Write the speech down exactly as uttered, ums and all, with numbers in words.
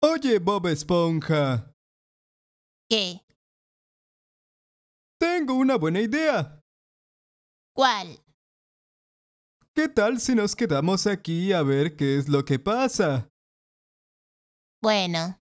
Oye, Bob Esponja, ¿Qué? tengo una buena idea. ¿Cuál? ¿Qué tal si nos quedamos aquí a ver qué es lo que pasa? Bueno.